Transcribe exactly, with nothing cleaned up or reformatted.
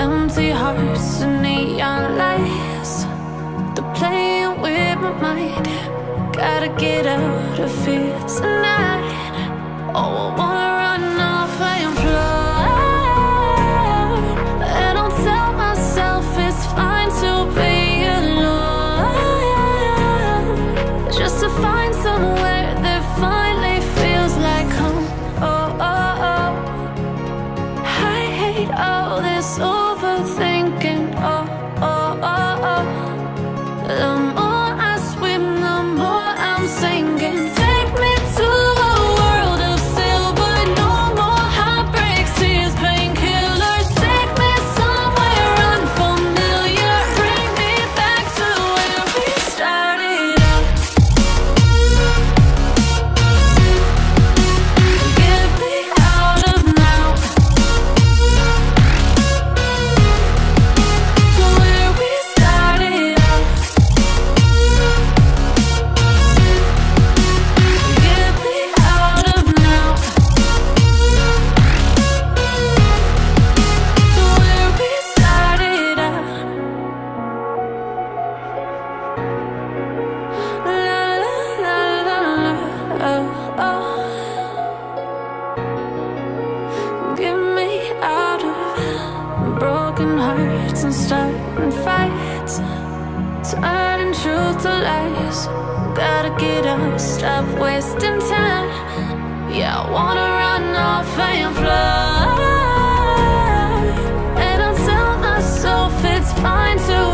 empty hearts and neon lights. They're playing with my mind. Gotta get out of here tonight. Oh, I wanna run off and fly. And I'll tell myself it's fine to be alone, just to find somewhere that finally feels like home. Oh, oh, oh. I hate all this overthinking. Oh, oh, oh, oh. The more I swim, the more I'm sinking. Take me to a world of silver. No more heartbreaks, tears, painkillers. Take me somewhere unfamiliar. Bring me back to where we started out. Get me out of now, to where we started out. Get me out of now, to where we started out. La la la la la, oh, oh. Get me out of broken hearts and starting fights, turning truth to lies. Gotta get up, stop wasting time. Yeah, I wanna run off and fly. And I'll tell myself it's fine to